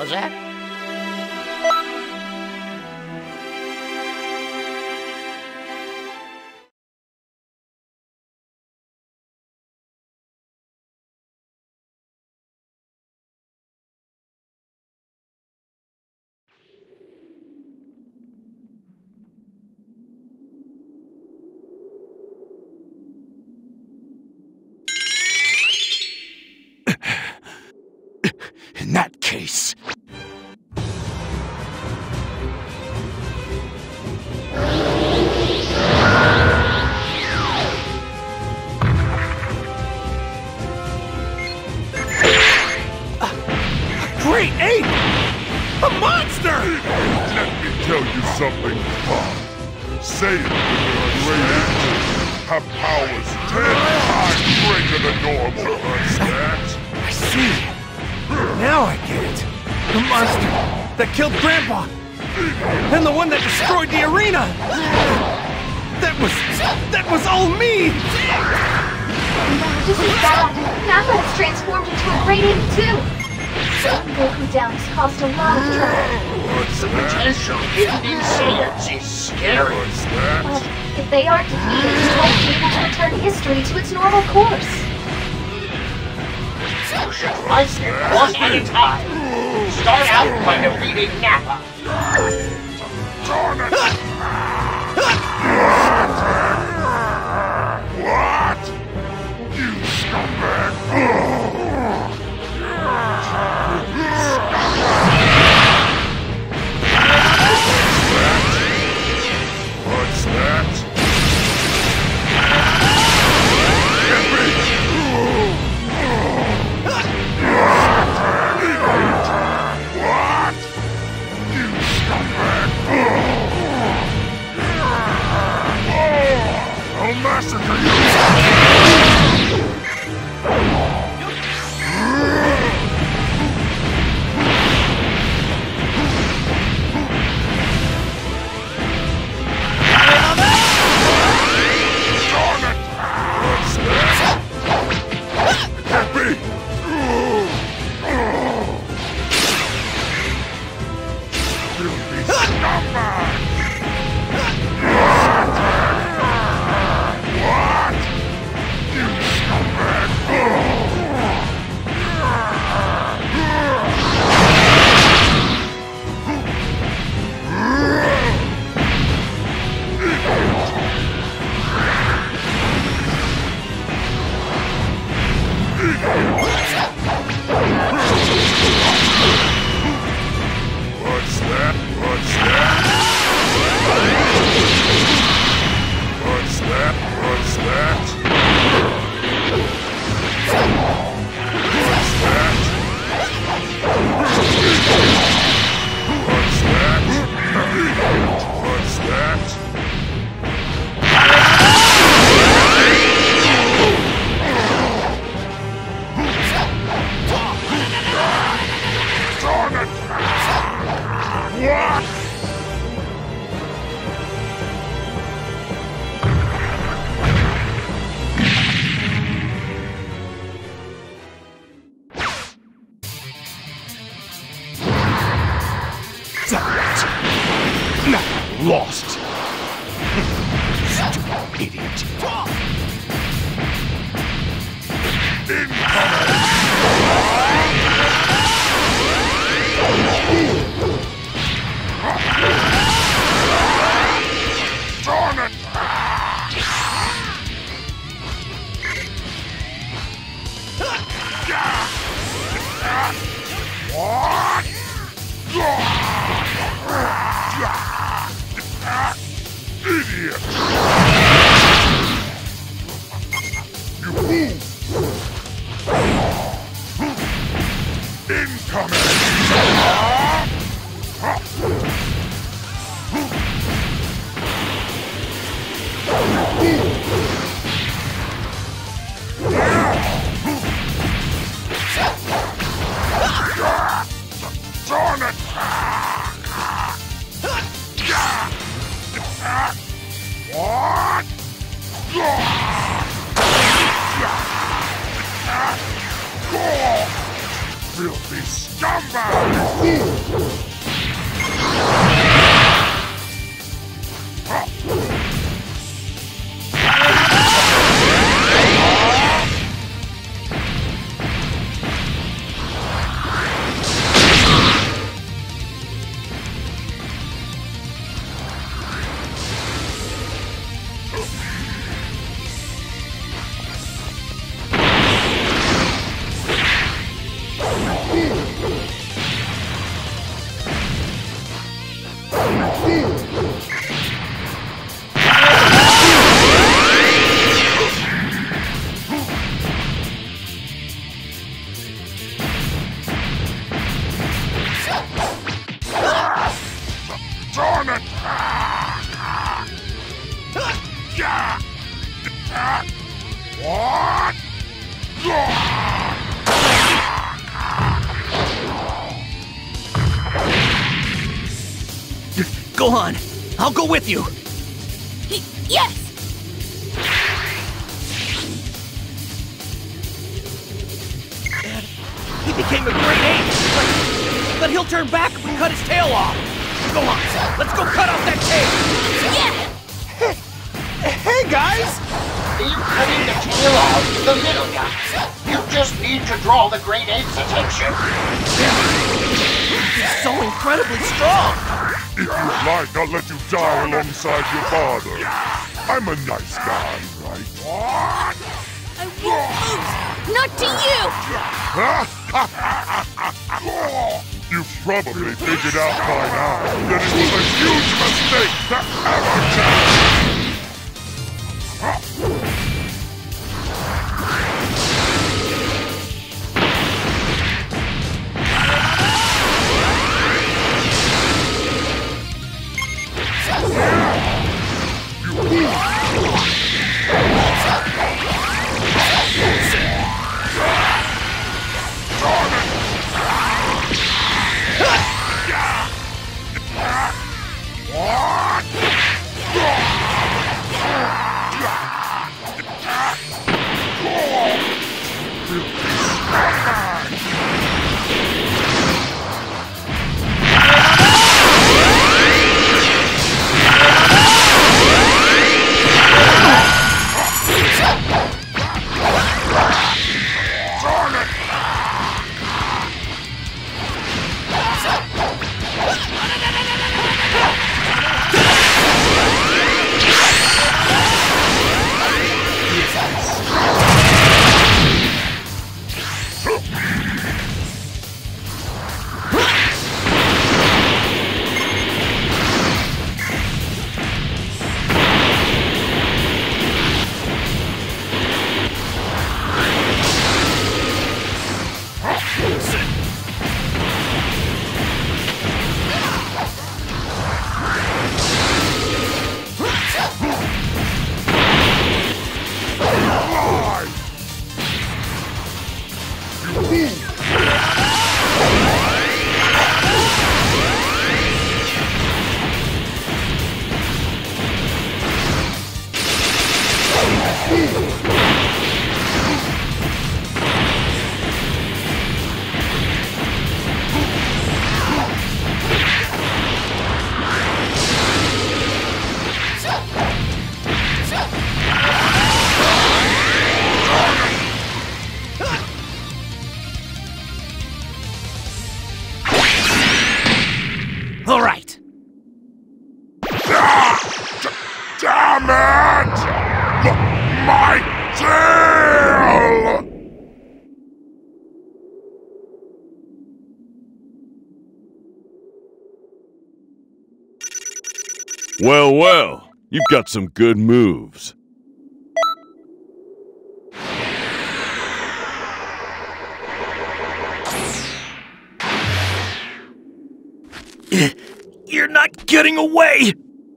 Bowser. In that case... Great ape! A monster! Let me tell you something, Bob. Saiyans with a great ape have powers 10 times greater than normal. I see. Now I get it. The monster that killed Grandpa. And the one that destroyed the arena. That was all me! This is bad. Nappa has transformed into a great ape too. Goku down has caused a lot of trouble. The potential hidden in Saiyans is scary. But if they aren't defeated, we won't be able to return history to its normal course. You should rise them one at a time. Start out by defeating Nappa. Darn it! What? You scumbag! What's that? Get me! What? You scumbag! I'll massacre you! Darn it! What's that? Get me! Filthy scumbag! What? You scumbag! What's that? What's that? What's that? What's that? What's that? What's that? What's that? Darn it! What? Now lost. Stupid idiot. Darn it! What? Idiot! You fool! Incoming! Darn it! What? Filthy scumbag! Darn it! What? Go on. I'll go with you. Yes! He became a great ape. But he'll turn back if we cut his tail off. Go on. Let's go cut off that tail. Yeah! Hey, guys! You're cutting the tail off the little guy. You just need to draw the great ape's attention. He's so incredibly strong. If you'd like, I'll let you die alongside your father. I'm a nice guy, right? What? I won't lose! Not to you! You've probably figured out by now that it was a huge mistake to ever challenge. All right. Damn it! My tail! Well, well, you've got some good moves. You're not getting away!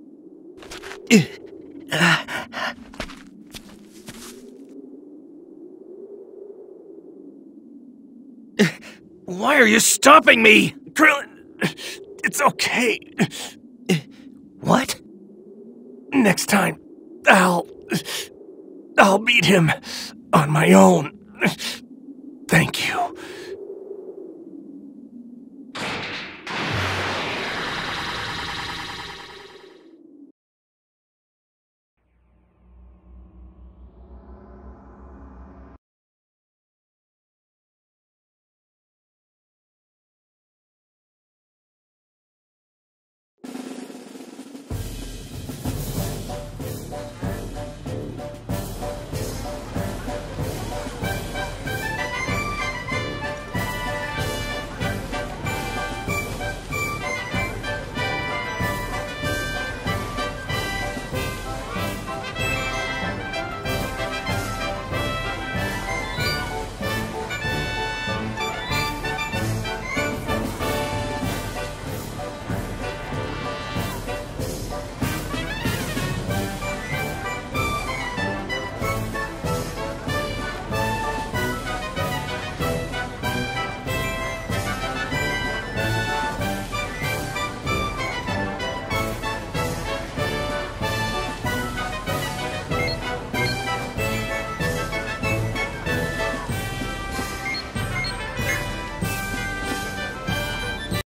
Why are you stopping me? Krillin, it's okay. What? Next time, I'll beat him on my own. Thank you.